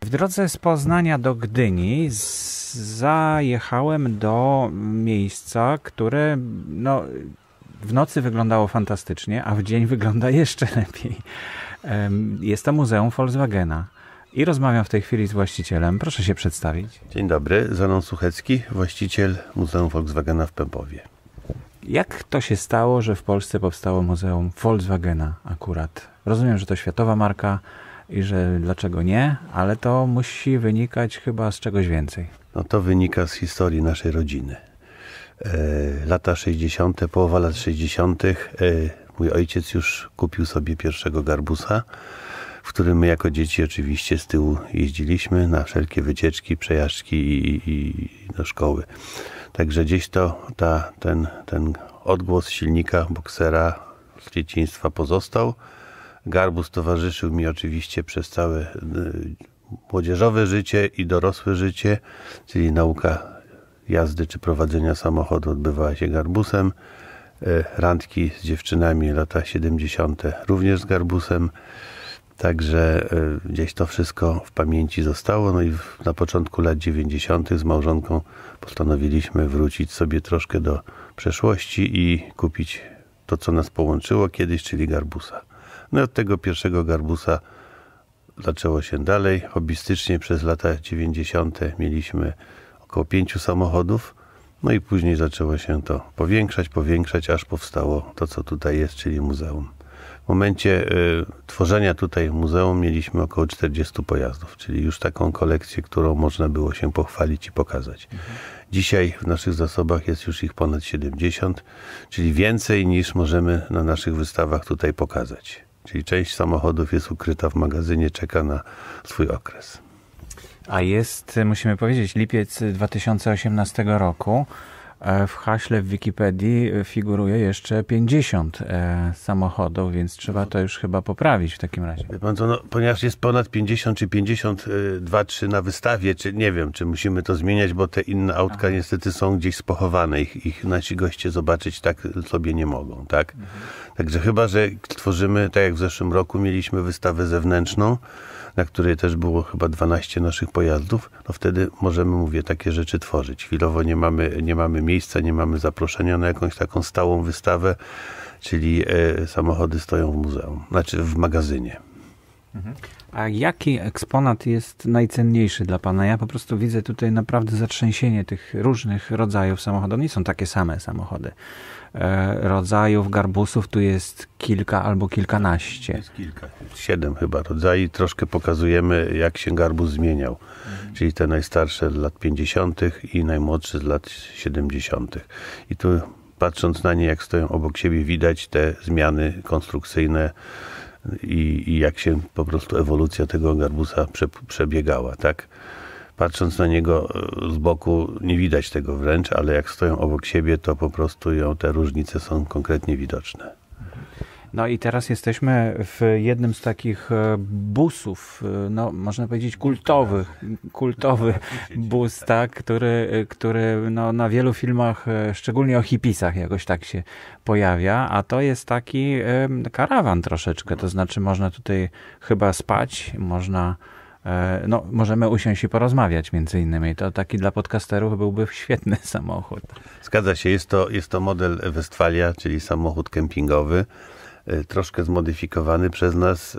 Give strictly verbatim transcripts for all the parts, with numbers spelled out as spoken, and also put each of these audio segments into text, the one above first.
W drodze z Poznania do Gdyni z, zajechałem do miejsca, które no, w nocy wyglądało fantastycznie, a w dzień wygląda jeszcze lepiej. Jest to Muzeum Volkswagena. I rozmawiam w tej chwili z właścicielem. Proszę się przedstawić. Dzień dobry, Zenon Suchecki, właściciel Muzeum Volkswagena w Pępowie. Jak to się stało, że w Polsce powstało Muzeum Volkswagena akurat? Rozumiem, że to światowa marka i że dlaczego nie, ale to musi wynikać chyba z czegoś więcej. No to wynika z historii naszej rodziny. E, lata sześćdziesiąte, połowa lat sześćdziesiątych. E, mój ojciec już kupił sobie pierwszego garbusa, w którym my jako dzieci oczywiście z tyłu jeździliśmy na wszelkie wycieczki, przejażdżki i, i do szkoły. Także gdzieś to ta, ten, ten odgłos silnika boksera z dzieciństwa pozostał. Garbus towarzyszył mi oczywiście przez całe y, młodzieżowe życie i dorosłe życie, czyli nauka jazdy czy prowadzenia samochodu odbywała się garbusem. Y, randki z dziewczynami lata siedemdziesiąte również z garbusem. Także y, gdzieś to wszystko w pamięci zostało. No i w, na początku lat dziewięćdziesiątych z małżonką postanowiliśmy wrócić sobie troszkę do przeszłości i kupić to, co nas połączyło kiedyś, czyli garbusa. No i od tego pierwszego garbusa zaczęło się dalej. Hobbystycznie przez lata dziewięćdziesiąte mieliśmy około pięciu samochodów. No i później zaczęło się to powiększać, powiększać, aż powstało to, co tutaj jest, czyli muzeum. W momencie y, tworzenia tutaj muzeum mieliśmy około czterdziestu pojazdów, czyli już taką kolekcję, którą można było się pochwalić i pokazać. Mhm. Dzisiaj w naszych zasobach jest już ich ponad siedemdziesiąt, czyli więcej niż możemy na naszych wystawach tutaj pokazać. Czyli część samochodów jest ukryta w magazynie, czeka na swój okres. A jest, musimy powiedzieć, lipiec dwa tysiące osiemnastego roku. W haśle w Wikipedii figuruje jeszcze pięćdziesiąt e, samochodów, więc trzeba to już chyba poprawić w takim razie. Wie pan co, no, ponieważ jest ponad pięćdziesiąt czy pięćdziesiąt dwa, trzy na wystawie, czy nie wiem, czy musimy to zmieniać, bo te inne autka Aha. niestety są gdzieś spochowane. Ich, ich nasi goście zobaczyć tak sobie nie mogą, tak? Mhm. Także chyba, że tworzymy, tak jak w zeszłym roku mieliśmy wystawę zewnętrzną, na której też było chyba dwanaście naszych pojazdów, no wtedy możemy, mówię, takie rzeczy tworzyć. Chwilowo nie mamy, nie mamy miejsca, nie mamy zaproszenia na jakąś taką stałą wystawę, czyli e, samochody stoją w muzeum, znaczy w magazynie. Mhm. A jaki eksponat jest najcenniejszy dla pana? Ja po prostu widzę tutaj naprawdę zatrzęsienie tych różnych rodzajów samochodów. Nie są takie same samochody. E, rodzajów garbusów tu jest kilka albo kilkanaście. Jest kilka, siedem chyba rodzajów. Troszkę pokazujemy, jak się garbus zmieniał. Mhm. Czyli te najstarsze z lat pięćdziesiątych i najmłodsze z lat siedemdziesiątych. I tu patrząc na nie, jak stoją obok siebie, widać te zmiany konstrukcyjne i, i jak się po prostu ewolucja tego garbusa prze, przebiegała, tak? Patrząc na niego z boku nie widać tego wręcz, ale jak stoją obok siebie, to po prostu ją, te różnice są konkretnie widoczne. No i teraz jesteśmy w jednym z takich busów, no można powiedzieć kultowych, kultowy bus, tak, który, który no, na wielu filmach, szczególnie o hipisach jakoś tak się pojawia, a to jest taki karawan troszeczkę, to znaczy można tutaj chyba spać, można no, możemy usiąść i porozmawiać między innymi. To taki dla podcasterów byłby świetny samochód. Zgadza się, jest to, jest to model Westfalia, czyli samochód kempingowy, troszkę zmodyfikowany przez nas,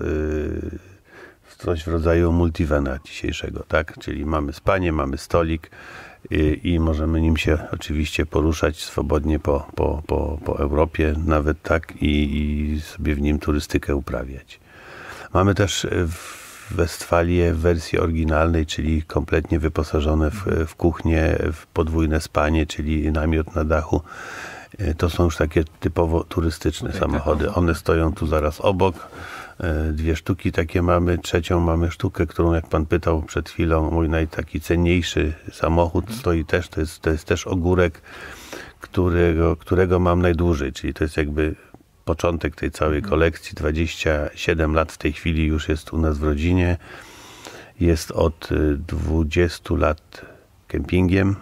coś w rodzaju multivana dzisiejszego, tak? Czyli mamy spanie, mamy stolik i, i możemy nim się oczywiście poruszać swobodnie po, po, po, po Europie, nawet tak i, i sobie w nim turystykę uprawiać. Mamy też w Westfalię w wersji oryginalnej, czyli kompletnie wyposażone w, w kuchnię, w podwójne spanie, czyli namiot na dachu. To są już takie typowo turystyczne Tutaj samochody. One stoją tu zaraz obok. Dwie sztuki takie mamy. Trzecią mamy sztukę, którą jak pan pytał przed chwilą, mój najtaki cenniejszy samochód stoi też. To jest, to jest też ogórek, którego, którego mam najdłużej, czyli to jest jakby początek tej całej kolekcji. dwadzieścia siedem lat w tej chwili już jest u nas w rodzinie. Jest od dwudziestu lat kempingiem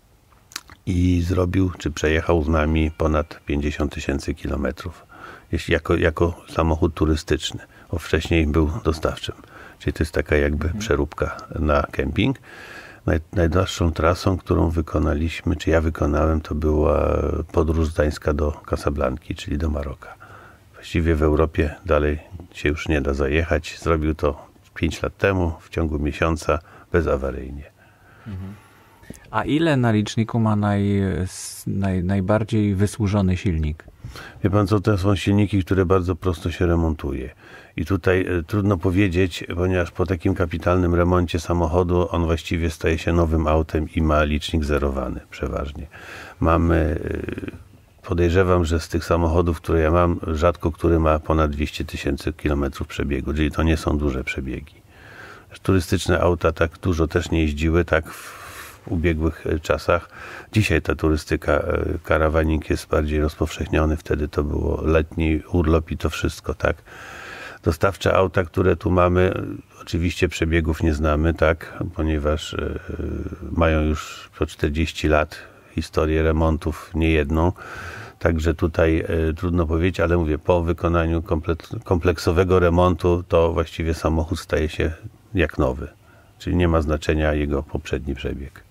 i zrobił, czy przejechał z nami ponad pięćdziesiąt tysięcy kilometrów. Jeśli jako, jako samochód turystyczny, bo wcześniej był dostawczym. Czyli to jest taka jakby mhm. przeróbka na kemping. Naj, najdalszą trasą, którą wykonaliśmy, czy ja wykonałem, to była podróż z Gdańska do Casablanki, czyli do Maroka. Właściwie w Europie dalej się już nie da zajechać. Zrobił to pięć lat temu, w ciągu miesiąca, bezawaryjnie. Mhm. A ile na liczniku ma naj, naj, najbardziej wysłużony silnik? Wie pan co, to są silniki, które bardzo prosto się remontuje. I tutaj e, trudno powiedzieć, ponieważ po takim kapitalnym remoncie samochodu on właściwie staje się nowym autem i ma licznik zerowany przeważnie. Mamy, e, podejrzewam, że z tych samochodów, które ja mam, rzadko który ma ponad dwieście tysięcy kilometrów przebiegu, czyli to nie są duże przebiegi. Turystyczne auta tak dużo też nie jeździły, tak w ubiegłych czasach. Dzisiaj ta turystyka, karawaning jest bardziej rozpowszechniony, wtedy to było letni urlop i to wszystko, tak. Dostawcze auta, które tu mamy, oczywiście przebiegów nie znamy, tak, ponieważ y, mają już po czterdzieści lat historię remontów niejedną, także tutaj y, trudno powiedzieć, ale mówię, po wykonaniu komplet, kompleksowego remontu to właściwie samochód staje się jak nowy, czyli nie ma znaczenia jego poprzedni przebieg.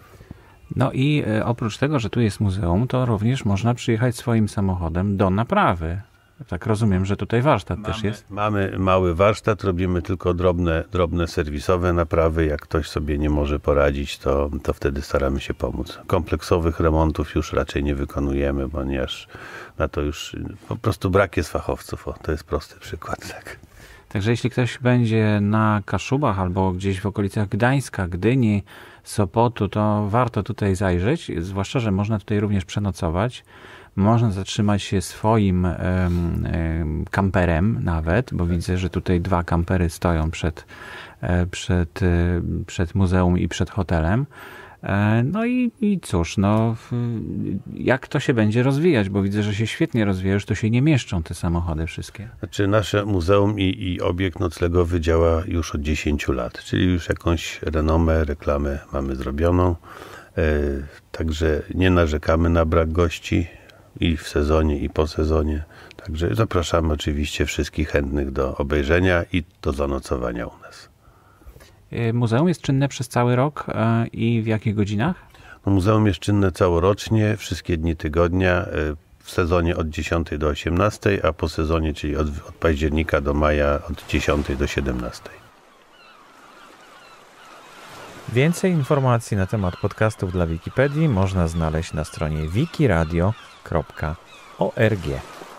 No i y, oprócz tego, że tu jest muzeum, to również można przyjechać swoim samochodem do naprawy. Tak rozumiem, że tutaj warsztat mamy, też jest. Mamy mały warsztat, robimy tylko drobne, drobne serwisowe naprawy. Jak ktoś sobie nie może poradzić, to, to wtedy staramy się pomóc. Kompleksowych remontów już raczej nie wykonujemy, ponieważ na to już po prostu brak jest fachowców. O, to jest prosty przykład. Tak. Także jeśli ktoś będzie na Kaszubach albo gdzieś w okolicach Gdańska, Gdyni, Sopotu, to warto tutaj zajrzeć, zwłaszcza, że można tutaj również przenocować. Można zatrzymać się swoim um, um, kamperem nawet, bo widzę, że tutaj dwa kampery stoją przed, przed, przed muzeum i przed hotelem. No i, i cóż, no jak to się będzie rozwijać, bo widzę, że się świetnie rozwija, już to się nie mieszczą te samochody wszystkie. Znaczy nasze muzeum i, i obiekt noclegowy działa już od dziesięciu lat, czyli już jakąś renomę, reklamę mamy zrobioną, e, także nie narzekamy na brak gości i w sezonie, i po sezonie, także zapraszamy oczywiście wszystkich chętnych do obejrzenia i do zanocowania u nas. Muzeum jest czynne przez cały rok i w jakich godzinach? No, muzeum jest czynne całorocznie, wszystkie dni tygodnia, w sezonie od dziesiątej do osiemnastej, a po sezonie, czyli od, od października do maja od dziesiątej do siedemnastej. Więcej informacji na temat podcastów dla Wikipedii można znaleźć na stronie wikiradio kropka org.